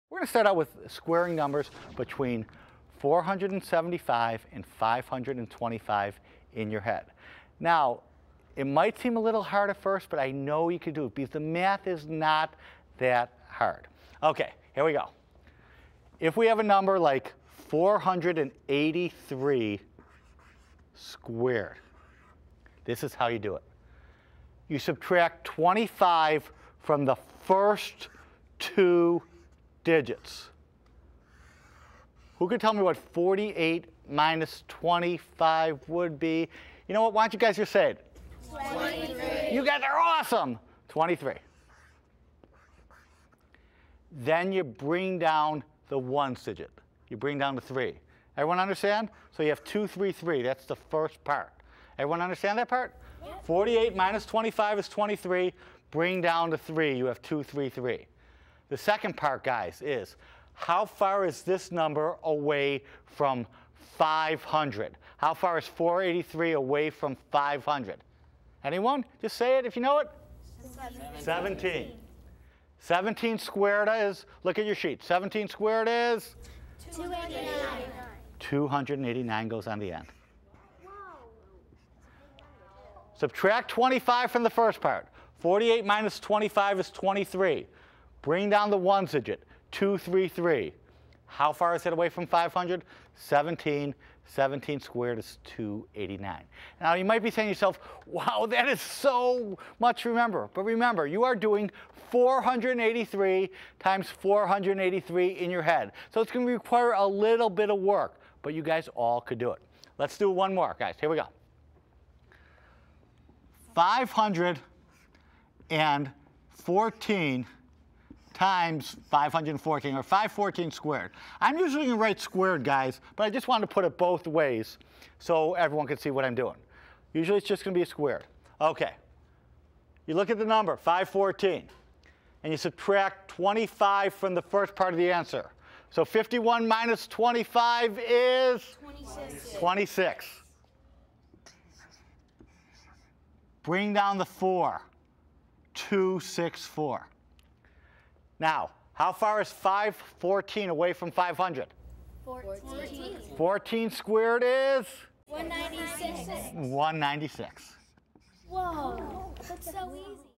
We're going to start out with squaring numbers between 475 and 525 in your head. Now, it might seem a little hard at first, but I know you can do it because the math is not that hard. Okay, here we go. If we have a number like 483 squared, this is how you do it. You subtract 25 from the first two digits. Who could tell me what 48 minus 25 would be? You know what? Why don't you guys just say it? 23. You guys are awesome. 23. Then you bring down the ones digit. You bring down the 3. Everyone understand? So you have 2, 3, 3. That's the first part. Everyone understand that part? Yeah. 48 minus 25 is 23. Bring down the 3. You have 2, 3, 3. The second part, guys, is how far is this number away from 500? How far is 483 away from 500? Anyone? Just say it if you know it. 17. 17 squared is, look at your sheet. 17 squared is? 289. 289 goes on the end. Subtract 25 from the first part. 48 minus 25 is 23. Bring down the ones digit. 2, 3, 3. How far is it away from 500? 17. 17 squared is 289. Now you might be saying to yourself, wow, that is so much to remember. But remember, you are doing 483 times 483 in your head. So it's going to require a little bit of work, but you guys all could do it. Let's do one more, guys. Here we go. 514 times 514, or 514 squared. I'm usually going to write squared, guys, but I just wanted to put it both ways so everyone can see what I'm doing. Usually it's just going to be a squared. Okay. You look at the number, 514, and you subtract 25 from the first part of the answer. So 51 minus 25 is? 26. 26. Bring down the 4. 264. Now, how far is 514 away from 500? 14. 14 squared is? 196. 196. Whoa, that's so easy.